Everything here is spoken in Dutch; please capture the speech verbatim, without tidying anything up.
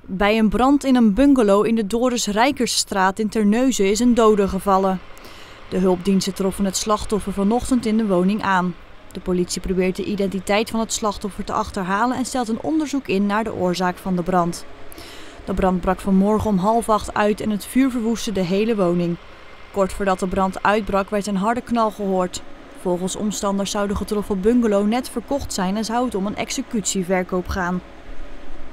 Bij een brand in een bungalow in de Doris Rijkersstraat in Terneuzen is een dode gevallen. De hulpdiensten troffen het slachtoffer vanochtend in de woning aan. De politie probeert de identiteit van het slachtoffer te achterhalen en stelt een onderzoek in naar de oorzaak van de brand. De brand brak vanmorgen om half acht uit en het vuur verwoestte de hele woning. Kort voordat de brand uitbrak werd een harde knal gehoord. Volgens omstanders zou de getroffen bungalow net verkocht zijn en zou het om een executieverkoop gaan.